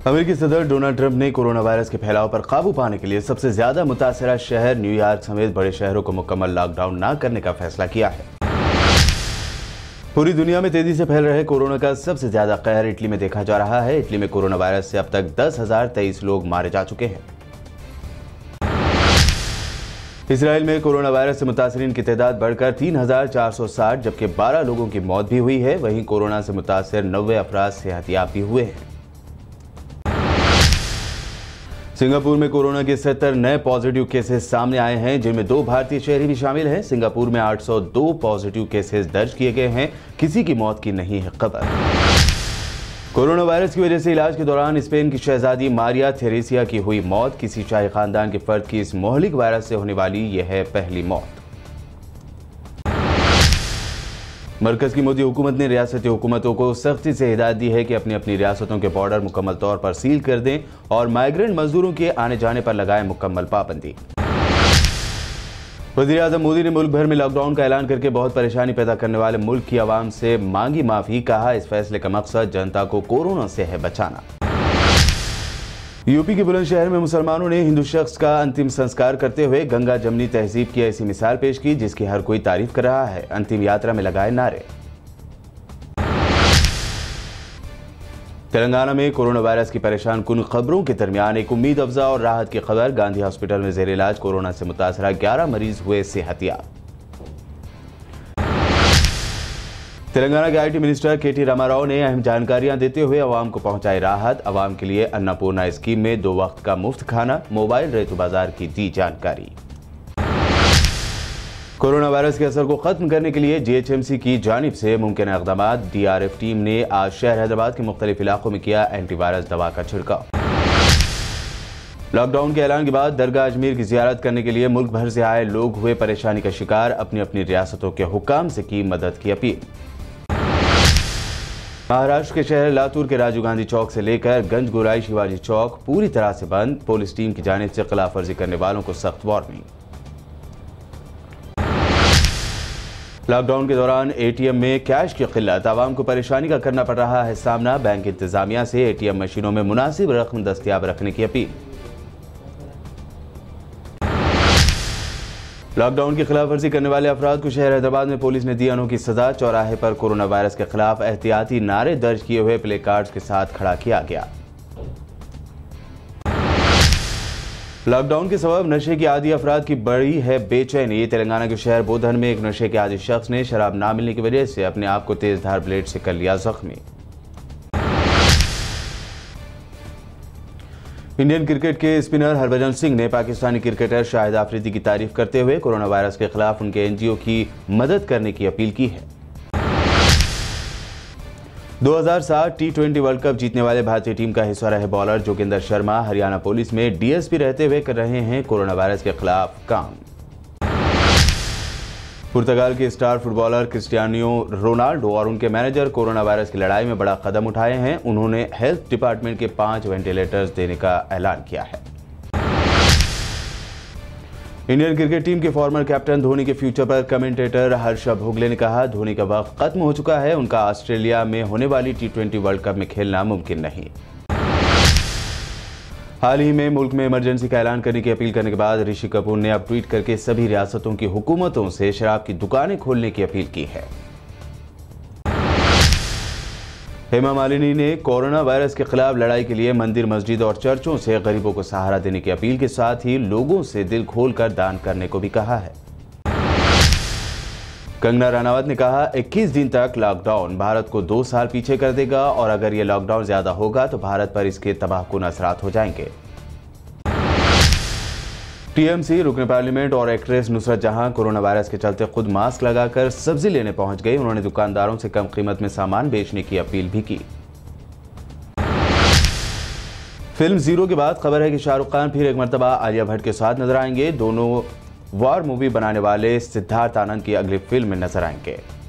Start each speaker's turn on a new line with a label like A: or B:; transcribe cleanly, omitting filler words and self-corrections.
A: अमेरिकी सदर Donald Trump ने कोरोना वायरस के फैलाव पर काबू पाने के लिए सबसे ज्यादा मुतासरा शहर न्यूयॉर्क समेत बड़े शहरों को मुकम्मल लॉकडाउन न करने का फैसला किया है। पूरी दुनिया में तेजी से फैल रहे कोरोना का सबसे ज्यादा कहर इटली में देखा जा रहा है। इटली में कोरोना वायरस से अब तक 10,023 लोग मारे जा चुके हैं। इसराइल में कोरोना वायरस से मुतासरीन की तादाद बढ़कर 3,460 जबकि 12 लोगों की मौत भी हुई है। वहीं कोरोना से मुतासर 90 अफराद सेहतियाब भी हुए हैं। सिंगापुर में कोरोना के 70 नए पॉजिटिव केसेस सामने आए हैं, जिनमें 2 भारतीय शहरी भी शामिल हैं। सिंगापुर में 802 पॉजिटिव केसेस दर्ज किए गए हैं। किसी की मौत की नहीं है खबर। कोरोना वायरस की वजह से इलाज के दौरान स्पेन की शहजादी मारिया थेरेसिया की हुई मौत। किसी शाही खानदान के फर्द की इस मोहलिक वायरस से होने वाली यह है पहली मौत। मरकज की मोदी हुकूमत ने रियासती हुकूमतों को सख्ती से हिदायत दी है कि अपनी अपनी रियासतों के बॉर्डर मुकम्मल तौर पर सील कर दें और माइग्रेंट मजदूरों के आने जाने पर लगाएं मुकम्मल पाबंदी। वज़ीर-ए-आज़म मोदी ने मुल्क भर में लॉकडाउन का ऐलान करके बहुत परेशानी पैदा करने वाले मुल्क की आवाम से मांगी माफी। कहा, इस फैसले का मकसद जनता को कोरोना से है बचाना। यूपी के बुलंदशहर में मुसलमानों ने हिंदू शख्स का अंतिम संस्कार करते हुए गंगा जमनी तहजीब की ऐसी मिसाल पेश की जिसकी हर कोई तारीफ कर रहा है। अंतिम यात्रा में लगाए नारे। तेलंगाना में कोरोना वायरस की परेशान कुन खबरों के दरमियान एक उम्मीद अफजा और राहत की खबर। गांधी हॉस्पिटल में जेर इलाज कोरोना से मुतासरा 11 मरीज हुए सेहतियाब। तेलंगाना के आईटी मिनिस्टर केटी रामाराव ने अहम जानकारियां देते हुए अवाम को पहुंचाई राहत। अवाम के लिए अन्नपूर्णा स्कीम में 2 वक्त का मुफ्त खाना, मोबाइल रेतु बाजार की दी जानकारी। कोरोना वायरस के असर को खत्म करने के लिए जीएचएमसी की जानिब से मुमकिन इक़दामात। डीआरएफ टीम ने आज शहर हैदराबाद के मुख्तलिफ इलाकों में किया एंटीवायरस दवा का छिड़काव। लॉकडाउन के ऐलान के बाद दरगाह अजमेर की जियारत करने के लिए मुल्क भर से आए लोग हुए परेशानी का शिकार। अपनी अपनी रियासतों के हुक्काम से की मदद की अपील। महाराष्ट्र के शहर लातूर के राजीव गांधी चौक से लेकर गंज गोलाई शिवाजी चौक पूरी तरह से बंद। पुलिस टीम की जानिब से खिलाफ वर्जी करने वालों को सख्त वार्निंग। लॉकडाउन के दौरान एटीएम में कैश की किल्लत, आवाम को परेशानी का करना पड़ रहा है सामना। बैंक इंतजामिया से एटीएम मशीनों में मुनासिब रकम दस्तयाब रखने की अपील। लॉकडाउन की खिलाफ वर्जी करने वाले अफराद को शहर हैदराबाद में पुलिस ने दी अनोखी सजा। चौराहे पर कोरोना वायरस के खिलाफ एहतियाती नारे दर्ज किए हुए प्ले कार्ड्स के साथ खड़ा किया गया। लॉकडाउन के सबब नशे की आदी अफराद की बढ़ी है बेचैनी। तेलंगाना के शहर बोधन में एक नशे के आदी शख्स ने शराब ना मिलने की वजह से अपने आप को तेजधार ब्लेड से कर लिया जख्मी। इंडियन क्रिकेट के स्पिनर हरभजन सिंह ने पाकिस्तानी क्रिकेटर शाहिद आफरीदी की तारीफ करते हुए कोरोना वायरस के खिलाफ उनके एनजीओ की मदद करने की अपील की है। 2007 टी20 वर्ल्ड कप जीतने वाले भारतीय टीम का हिस्सा रहे बॉलर जोगिंदर शर्मा हरियाणा पुलिस में डीएसपी रहते हुए कर रहे हैं कोरोना वायरस के खिलाफ काम। पुर्तगाल के स्टार फुटबॉलर क्रिस्टियानो रोनाल्डो और उनके मैनेजर कोरोना वायरस की लड़ाई में बड़ा कदम उठाए हैं। उन्होंने हेल्थ डिपार्टमेंट के 5 वेंटिलेटर्स देने का ऐलान किया है। इंडियन क्रिकेट टीम के फॉर्मर कैप्टन धोनी के फ्यूचर पर कमेंटेटर हर्षा भोगले ने कहा, धोनी का वक्त खत्म हो चुका है। उनका ऑस्ट्रेलिया में होने वाली टी20 वर्ल्ड कप में खेलना मुमकिन नहीं। हाल ही में मुल्क में इमरजेंसी का ऐलान करने की अपील करने के बाद ऋषि कपूर ने अब ट्वीट करके सभी रियासतों की हुकूमतों से शराब की दुकानें खोलने की अपील की है। हेमा मालिनी ने कोरोना वायरस के खिलाफ लड़ाई के लिए मंदिर, मस्जिद और चर्चों से गरीबों को सहारा देने की अपील के साथ ही लोगों से दिल खोलकर दान करने को भी कहा है। कंगना रनावत ने कहा, 21 दिन तक लॉकडाउन भारत को 2 साल पीछे कर देगा और अगर ये लॉकडाउन ज्यादा होगा तो भारत पर इसके तबाहकुन असरात हो जाएंगे। टीएमसी, रुकन पार्लियामेंट और एक्ट्रेस नुसरत जहां कोरोना वायरस के चलते खुद मास्क लगाकर सब्जी लेने पहुंच गई। उन्होंने दुकानदारों से कम कीमत में सामान बेचने की अपील भी की। फिल्म जीरो के बाद खबर है कि शाहरुख खान फिर एक मरतबा आलिया भट्ट के साथ नजर आएंगे। दोनों वॉर मूवी बनाने वाले सिद्धार्थ आनंद की अगली फिल्म में नजर आएंगे।